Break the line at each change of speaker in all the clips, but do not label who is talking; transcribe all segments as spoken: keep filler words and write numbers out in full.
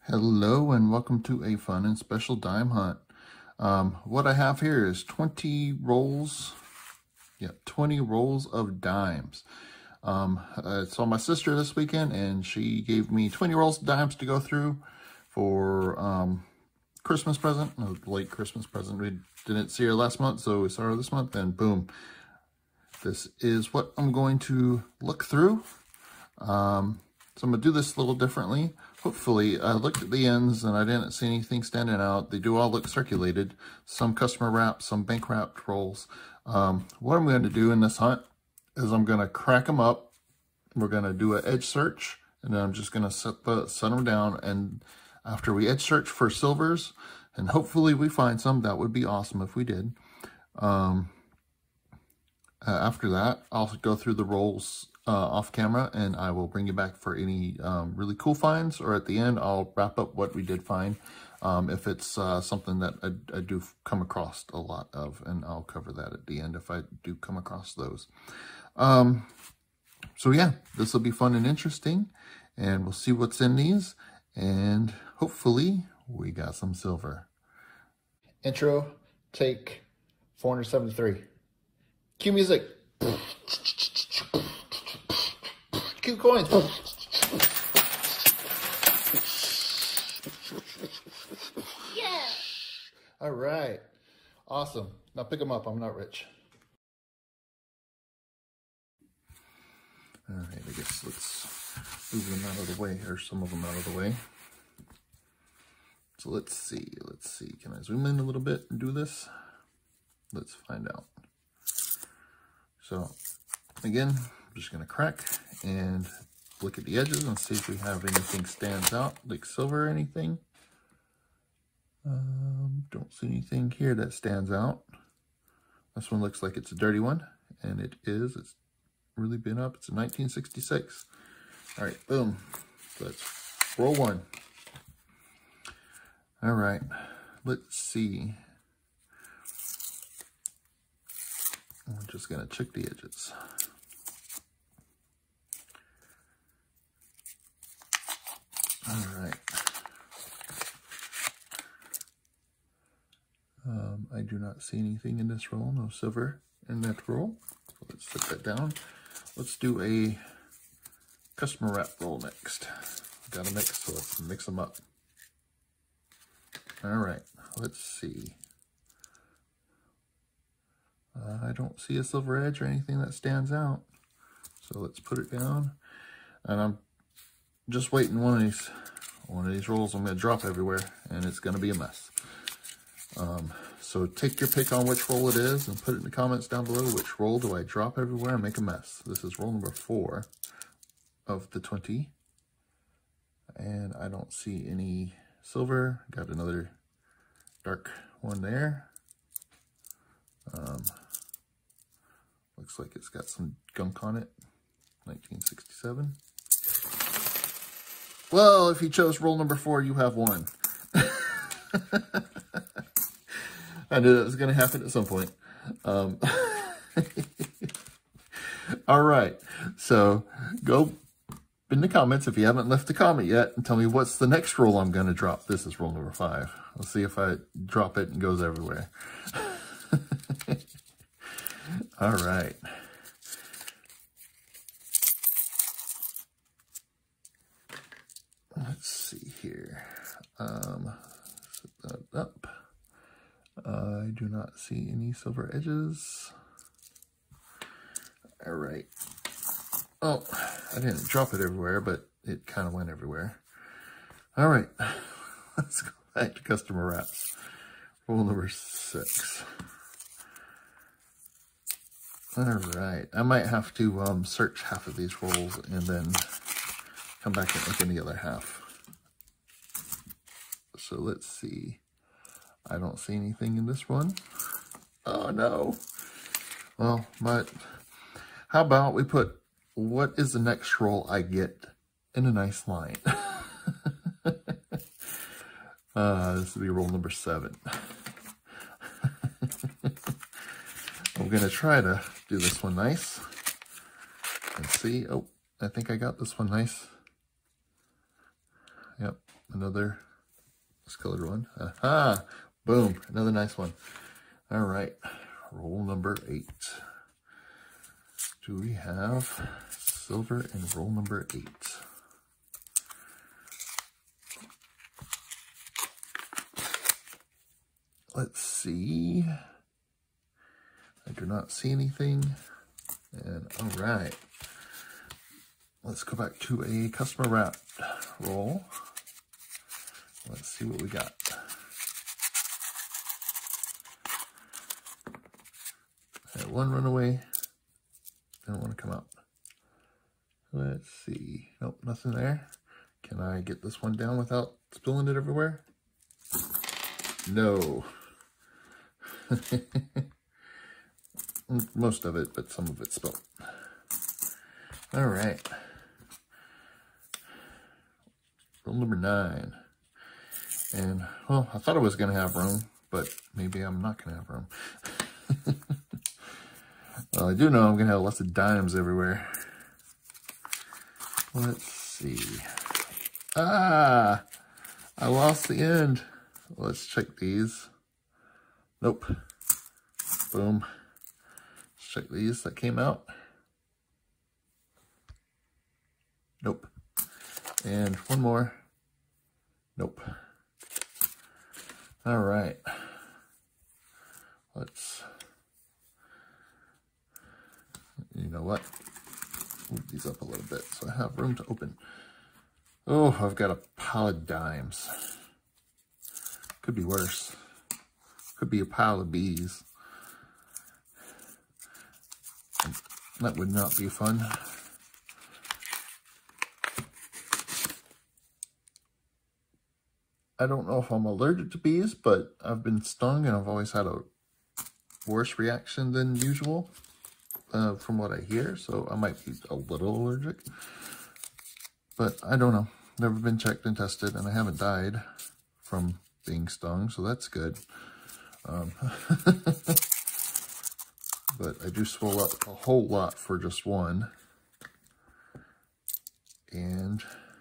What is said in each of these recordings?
Hello and welcome to a fun and special dime hunt. Um, what I have here is twenty rolls, yeah, twenty rolls of dimes. Um, I saw my sister this weekend and she gave me twenty rolls of dimes to go through for um, Christmas present, a late Christmas present. We didn't see her last month, so we saw her this month and boom. This is what I'm going to look through. Um, so I'm going to do this a little differently. Hopefully, I looked at the ends and I didn't see anything standing out. They do all look circulated. Some customer wrapped, some bank wrapped rolls. Um, what I'm going to do in this hunt is I'm going to crack them up. We're going to do an edge search, and then I'm just going to set the set them down. And after we edge search for silvers, and hopefully we find some, that would be awesome if we did. Um, uh, after that, I'll go through the rolls Uh, off camera, and I will bring you back for any um, really cool finds, or at the end I'll wrap up what we did find um, if it's uh, something that I, I do come across a lot of, and I'll cover that at the end if I do come across those. Um, so yeah, this will be fun and interesting, and we'll see what's in these, and hopefully we got some silver. Intro, take four seventy-three. Cue music. Cue coins.
Yeah.
All right. Awesome. Now pick them up. I'm not rich. All right. I guess let's move them out of the way, or some of them out of the way. So let's see. Let's see. Can I zoom in a little bit and do this? Let's find out. So again, I'm just going to crack and look at the edges and see if we have anything stands out, like silver or anything. Um, don't see anything here that stands out. This one looks like it's a dirty one, and it is. It's really been up. It's a nineteen sixty-six. All right, boom. Let's roll one. All right, let's see. I'm just going to check the edges. All right. Um, I do not see anything in this roll. No silver in that roll. So let's set that down. Let's do a customer wrap roll next. Got to mix, so let's mix them up. All right. Let's see. Uh, I don't see a silver edge or anything that stands out. So let's put it down. And I'm just waiting one of these one of these rolls I'm going to drop everywhere, and it's going to be a mess. Um, so take your pick on which roll it is and put it in the comments down below. Which roll do I drop everywhere and make a mess? This is roll number four of the twenty. And I don't see any silver. Got another dark one there. Um, looks like it's got some gunk on it. nineteen sixty-seven. Well, if you chose roll number four, you have one. I knew that was going to happen at some point. Um, all right. So go in the comments if you haven't left a comment yet and tell me what's the next roll I'm going to drop. This is roll number five. Let's see if I drop it and goes everywhere. All right. Let's see here. Um, set that up. Uh, I do not see any silver edges. All right. Oh, I didn't drop it everywhere, but it kind of went everywhere. All right. Let's go back to customer wraps. Roll number six. All right. I might have to um, search half of these rolls and then come back and open the other half. So let's see. I don't see anything in this one. Oh no. Well, but how about we put what is the next roll I get in a nice line? uh, this will be roll number seven. I'm going to try to do this one nice. Let's see. Oh, I think I got this one nice. Yep. another discolored one. Aha! Boom! Another nice one. All right, roll number eight. Do we have silver in roll number eight? Let's see. I do not see anything. And all right. Let's go back to a customer wrap roll. Let's see what we got. I had one runaway. Didn't want to come out. Let's see. Nope, nothing there. Can I get this one down without spilling it everywhere? No. Most of it, but some of it spilled. All right. Roll number nine. And, well, I thought I was going to have room, but maybe I'm not going to have room. Well, I do know I'm going to have lots of dimes everywhere. Let's see. Ah! I lost the end. Let's check these. Nope. Boom. Let's check these that came out. Nope. And one more. Nope. All right. Let's, you know what? Move these up a little bit so I have room to open. Oh, I've got a pile of dimes. Could be worse. Could be a pile of bees. That would not be fun. I don't know if I'm allergic to bees, but I've been stung and I've always had a worse reaction than usual uh, from what I hear. So I might be a little allergic, but I don't know. Never been checked and tested, and I haven't died from being stung, so that's good. Um, but I do swell up a whole lot for just one. And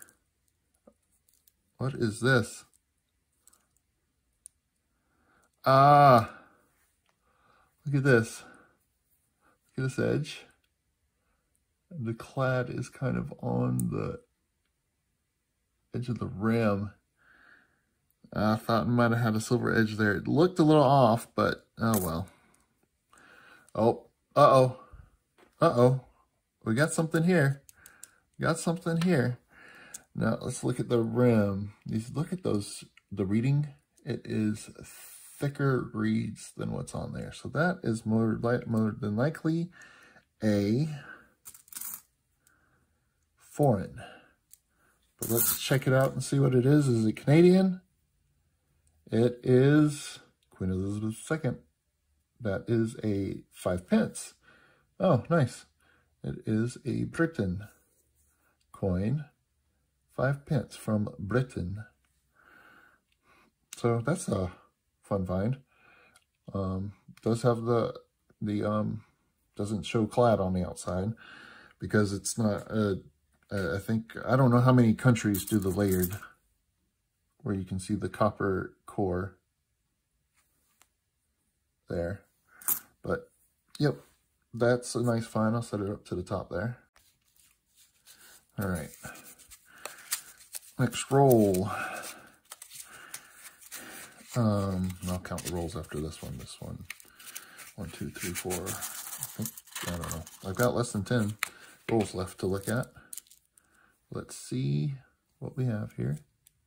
what is this? Ah, look at this. Look at this edge. The clad is kind of on the edge of the rim. I thought it might have had a silver edge there. It looked a little off, but oh well. Oh, uh-oh. Uh-oh. We got something here. We got something here. Now, let's look at the rim. These, look at those, the reading. It is thicker reads than what's on there. So that is more, li more than likely a foreign. But let's check it out and see what it is. Is it Canadian? It is Queen Elizabeth the Second. That is a five pence. Oh, nice. It is a Britain coin. Five pence from Britain. So that's a fun find. Um, does have the, the um, doesn't show clad on the outside because it's not, uh, I think, I don't know how many countries do the layered where you can see the copper core there. But, yep, that's a nice find. I'll set it up to the top there. All right. Next roll. Um, I'll count the rolls after this one. This one. One, two, three, four. I think, I don't know. I've got less than ten rolls left to look at. Let's see what we have here.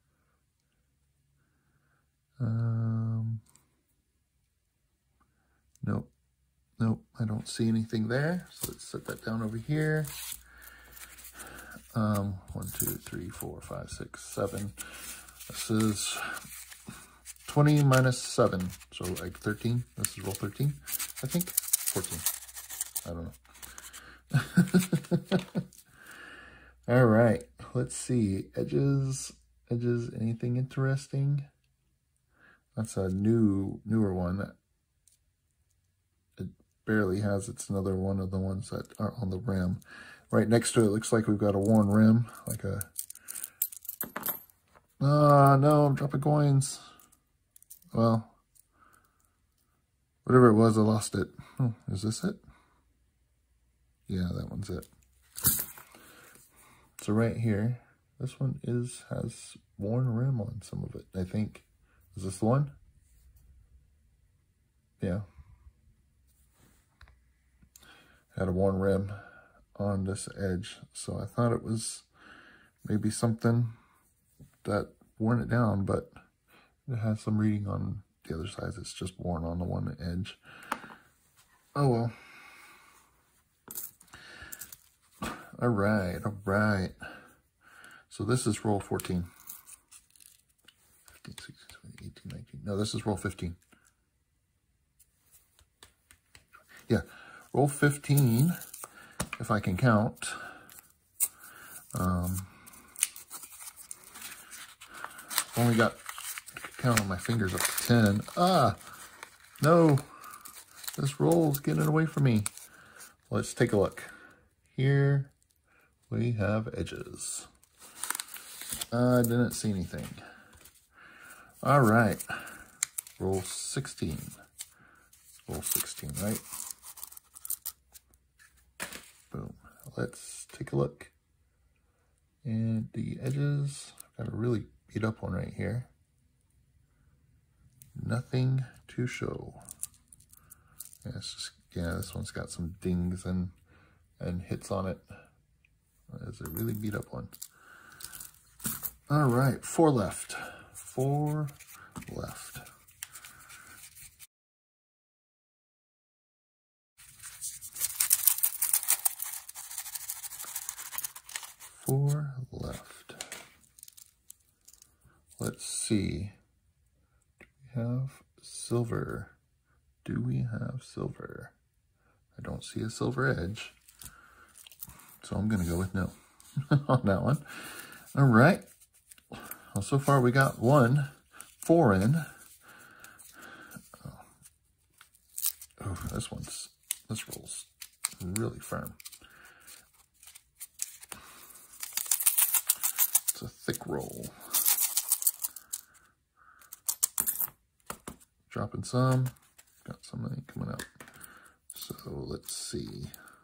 Um, nope. Nope, I don't see anything there. So let's set that down over here. Um, one, two, three, four, five, six, seven. This is twenty minus seven. So like thirteen. This is roll thirteen, I think. fourteen. I don't know. All right, let's see. Edges, edges, anything interesting? That's a new, newer one. That it barely has. It's another one of the ones that are on the rim. Right next to it, looks like we've got a worn rim, like a Ah, uh, no, I'm dropping coins. Well, whatever it was, I lost it. Oh, is this it? Yeah, that one's it. So right here, this one is has worn rim on some of it, I think. Is this the one? Yeah. Had a worn rim on this edge, so I thought it was maybe something that worn it down, but it has some reading on the other side. It's just worn on the one edge. Oh well. All right, all right. So this is roll fourteen. fifteen, sixteen, seventeen, eighteen, nineteen. No, this is roll fifteen. Yeah, roll fifteen, if I can count. Um, only got count on my fingers up to ten. Ah, no, this roll's getting away from me. Let's take a look. Here we have edges. I didn't see anything. All right, roll sixteen. Roll sixteen, right? Boom. Let's take a look. And the edges, I've got a really beat up one right here. Nothing to show. Yeah, it's just, yeah, this one's got some dings and and hits on it. It's a really beat up one. All right, four left. Four left. Four left. Let's see. Do we have silver? Do we have silver? I don't see a silver edge, so I'm going to go with no on that one. All right. Well, so far we got one foreign. Oh, oh this one's, this roll's really firm. It's a thick roll. Dropping some, got some coming out. So let's see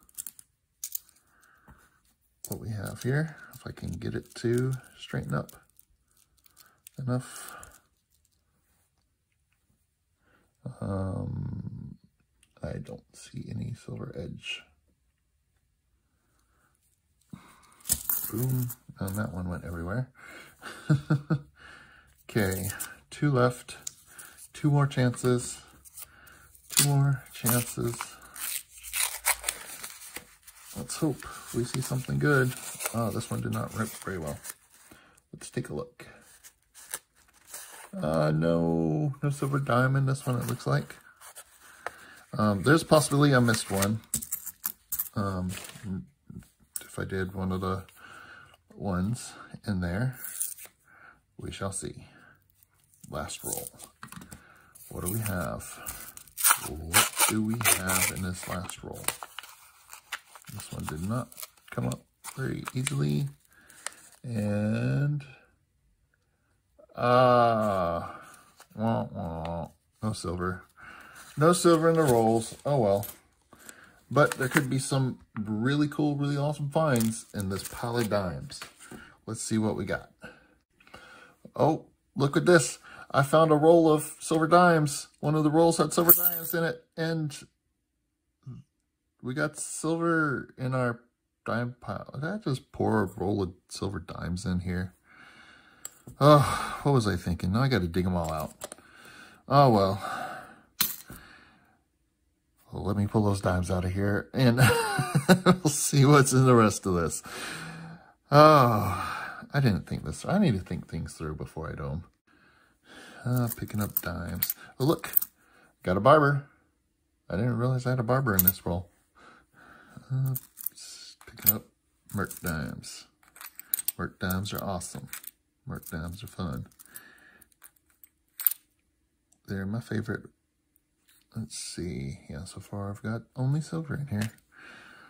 what we have here. If I can get it to straighten up enough. Um, I don't see any silver edge. Boom, and that one went everywhere. Okay, two left, two more chances, two more chances. Let's hope we see something good. Oh, this one did not rip very well. Let's take a look. Uh, no, no silver diamond, this one it looks like. Um, there's possibly I missed one. Um, if I did one of the ones in there, we shall see. Last roll. What do we have? What do we have in this last roll? This one did not come up very easily. And ah, uh, wah, wah, no silver. No silver in the rolls. Oh well. But there could be some really cool, really awesome finds in this pile of dimes. Let's see what we got. Oh, look at this. I found a roll of silver dimes. One of the rolls had silver dimes in it. And we got silver in our dime pile. Did I just pour a roll of silver dimes in here? Oh, what was I thinking? Now I got to dig them all out. Oh, well. Well, let me pull those dimes out of here and we'll see what's in the rest of this. Oh, I didn't think this. I need to think things through before I do them. Uh, picking up dimes. Oh, look. Got a barber. I didn't realize I had a barber in this roll. Uh, picking up Merc dimes. Merc dimes are awesome. Merc dimes are fun. They're my favorite. Let's see. Yeah, so far I've got only silver in here.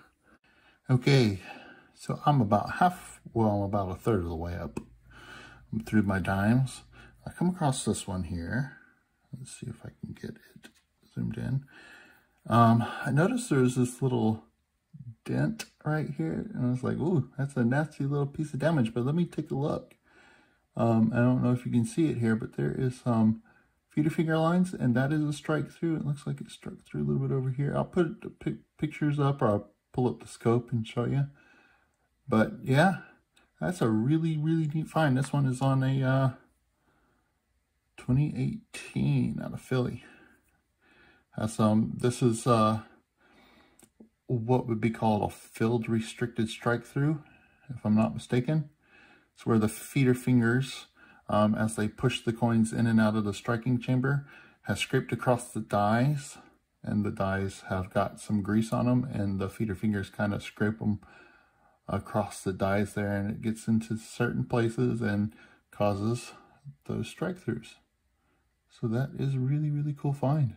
Okay, so I'm about half, well, I'm about a third of the way up through my dimes. I come across this one here. Let's see if I can get it zoomed in. Um, I noticed there's this little dent right here, and I was like, ooh, that's a nasty little piece of damage, but let me take a look. Um, I don't know if you can see it here, but there is some feeder finger lines, and that is a strike through. It looks like it struck through a little bit over here. I'll put the pic pictures up, or I'll pull up the scope and show you. But yeah, that's a really, really neat find. This one is on a uh, twenty eighteen out of Philly. That's, um, this is uh, what would be called a field restricted strike through, if I'm not mistaken. It's where the feeder fingers, um, as they push the coins in and out of the striking chamber, has scraped across the dies, and the dies have got some grease on them, and the feeder fingers kind of scrape them across the dies there, and it gets into certain places and causes those strike throughs. So that is a really, really cool find.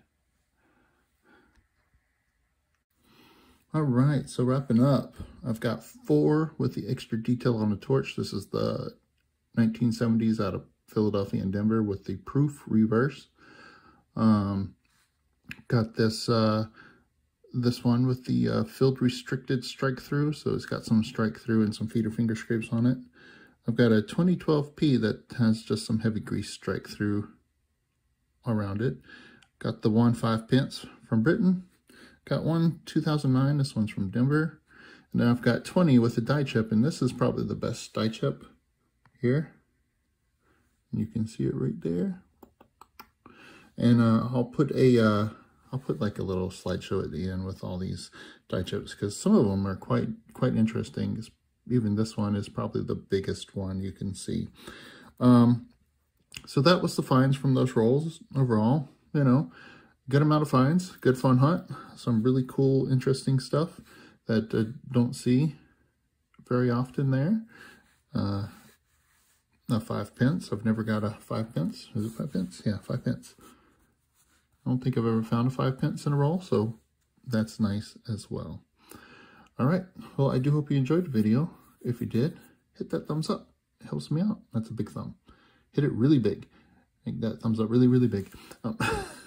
All right, so wrapping up, I've got four with the extra detail on the torch. This is the nineteen seventies out of Philadelphia and Denver with the proof reverse. Um, got this uh, this one with the uh, field restricted strike through, so it's got some strike through and some feeder finger scrapes on it. I've got a twenty twelve P that has just some heavy grease strike through around it. Got the one five pence from Britain. Got one two thousand nine, this one's from Denver. And then I've got twenty with a die chip, and this is probably the best die chip here. And you can see it right there. And uh, I'll put a, uh, I'll put like a little slideshow at the end with all these die chips, because some of them are quite, quite interesting. Even this one is probably the biggest one you can see. Um, so that was the finds from those rolls overall, you know. Good amount of finds, good fun hunt, some really cool, interesting stuff that I uh, don't see very often there. Uh, a five pence, I've never got a five pence. Is it five pence? Yeah, five pence. I don't think I've ever found a five pence in a roll, so that's nice as well. All right, well, I do hope you enjoyed the video. If you did, hit that thumbs up. It helps me out. That's a big thumb. Hit it really big. Make that thumbs up really, really big. Um,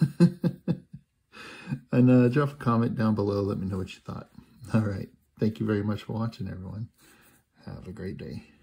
and uh, drop a comment down below. Let me know what you thought. All right. Thank you very much for watching, everyone. Have a great day.